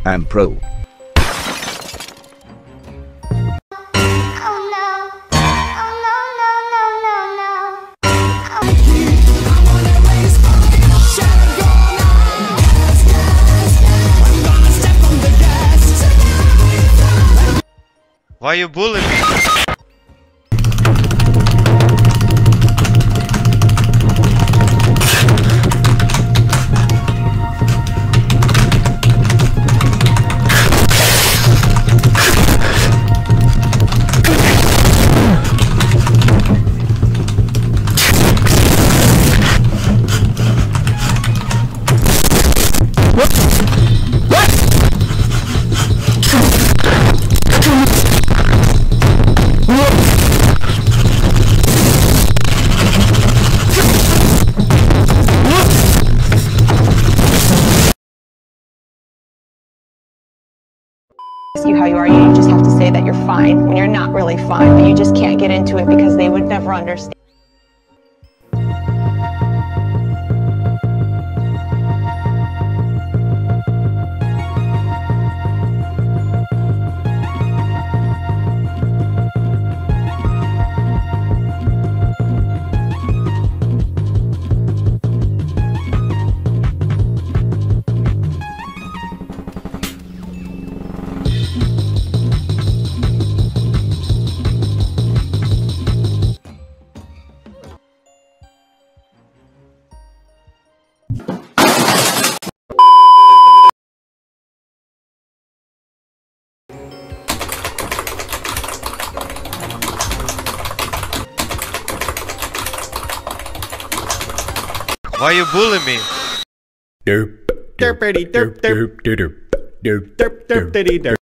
I'm pro. Why you bullying me? You how you are, you just have to say that you're fine when you're not really fine, but you just can't get into it because they would never understand. Why you bullying me? Derp derpity derp derp derp derp derp derp derp